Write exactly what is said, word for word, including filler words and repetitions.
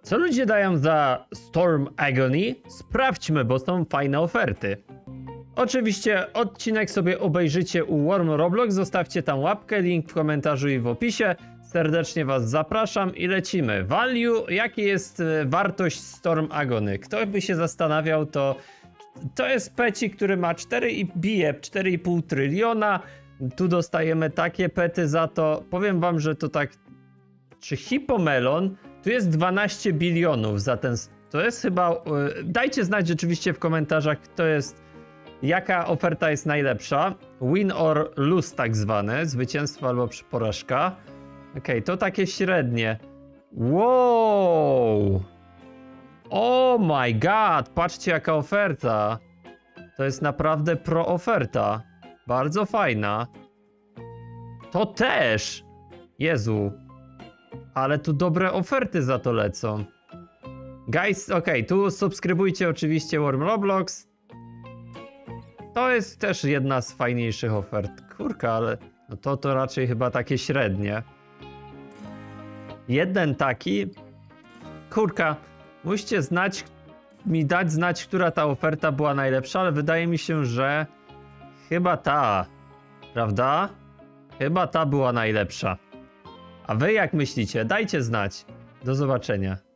Co ludzie dają za Storm Agony? Sprawdźmy, bo są fajne oferty. Oczywiście odcinek sobie obejrzycie u Worm Roblox, zostawcie tam łapkę, link w komentarzu i w opisie. Serdecznie was zapraszam i lecimy. Value, jaki jest wartość Storm Agony? Kto by się zastanawiał, to to jest peci, który ma cztery i bije cztery i pół tryliona. Tu dostajemy takie pety za to. Powiem wam, że to tak... Czy Hippomelon? Tu jest dwanaście bilionów za ten... To jest chyba... Dajcie znać rzeczywiście w komentarzach, kto jest... Jaka oferta jest najlepsza. Win or lose tak zwane. Zwycięstwo albo porażka. Okej, okay, to takie średnie. Wow! Oh my god! Patrzcie jaka oferta. To jest naprawdę pro oferta. Bardzo fajna. To też! Jezu. Ale tu dobre oferty za to lecą. Guys, okej, okay, tu subskrybujcie oczywiście Worm Roblox. To jest też jedna z fajniejszych ofert. Kurka, ale no to to raczej chyba takie średnie. Jeden taki. Kurka, musicie znać, mi dać znać, która ta oferta była najlepsza, ale wydaje mi się, że chyba ta. Prawda? Chyba ta była najlepsza. A wy jak myślicie? Dajcie znać. Do zobaczenia.